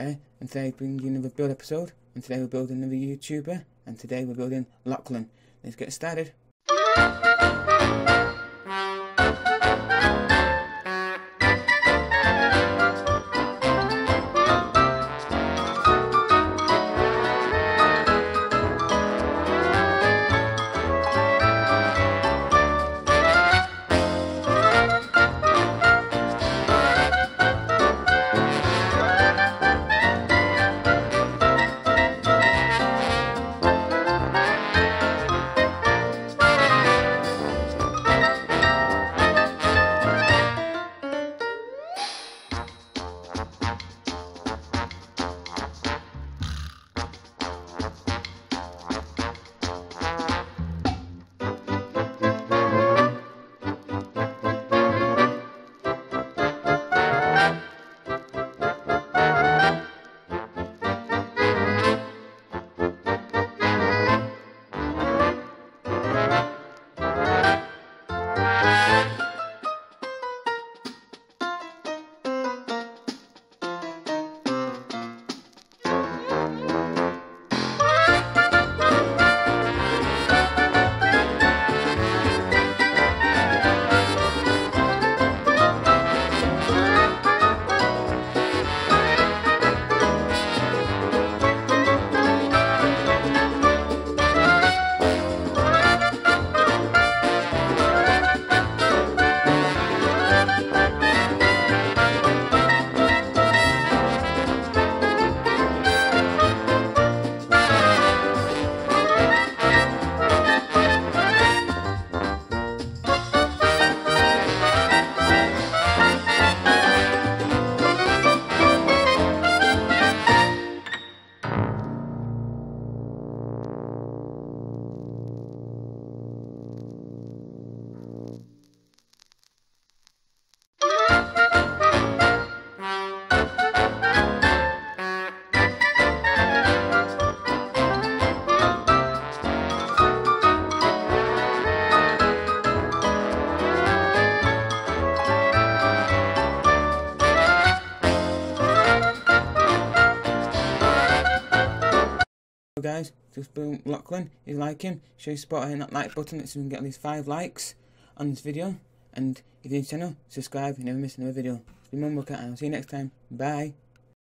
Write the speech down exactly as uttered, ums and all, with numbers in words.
here, and today I bring you another build episode, and today we're building another YouTuber, and today we're building Lachlan. Let's get started. Guys, just boom, Lachlan, if you like him, show your support hitting that like button so we can get at least five likes on this video. And if you're new to the channel, subscribe, you never miss another video. It's been Mum, look at, and I'll see you next time. Bye.